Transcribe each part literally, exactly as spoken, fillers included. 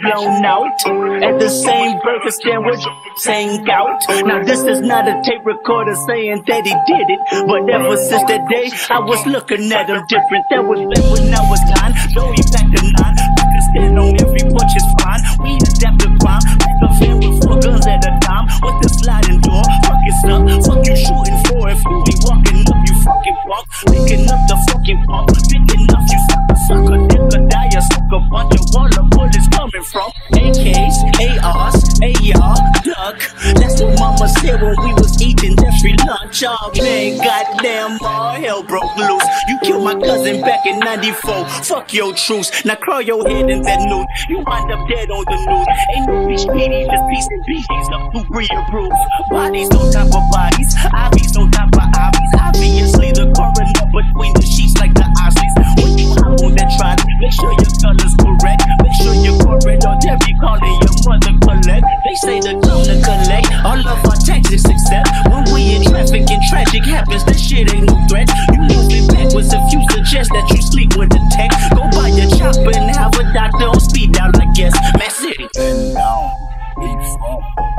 blown out at the same burger stand with same gout. Now this is not a tape recorder saying that he did it, but ever since that day I was looking at him different. That was back when I was nine, though he back to nine. I can stand on every punch is fine. We adapt to crime, back a fan with four guns at a time with the sliding door. Fuck it up, fuck you shooting for if you be walking up, you fucking walk, picking up the fucking pump, picking up you fucking sucker, nigga die a sucker bunch of all the bullets coming from A Ks, A Rs, A R, duck. That's what mama said when we was eating that free lunch. Oh man, goddamn, all hell broke loose. You killed my cousin back in ninety-four. Fuck your truce. Now crawl your head in that noose. You wind up dead on the news. Ain't no bitch meaty, just piece and pieces up who reapprove. Bodies on top of bodies, Ivies on top of Ivies. Obviously the coroner between the sheets like the Osleys. When you hop on that trolley, make sure your color's correct. Make sure you're correct or they'll be calling your mother collect. They say the governor collect all of our taxes except when we in traffic and tragic happens. That shit ain't no threat. You moving backwards if you suggest that you sleep with the tech. Go buy your chopper and have a doctor on speed down, I guess. Man City. And now we from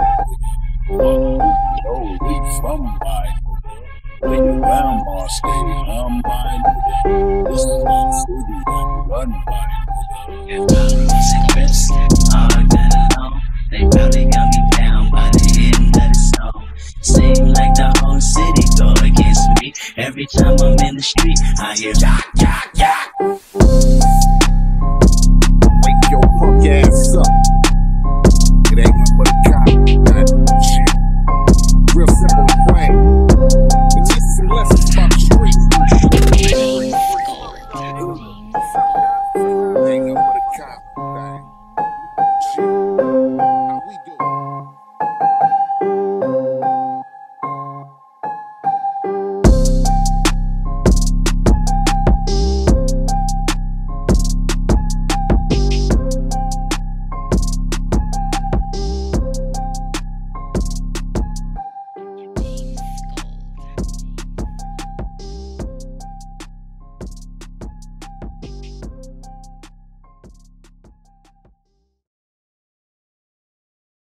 yo, we from my where your grandma stay, I'm my this is the city that run by. If I was secrets all day long, they probably got me down by the end of the song. Seem like the whole city go against me. Every time I'm in the street, I hear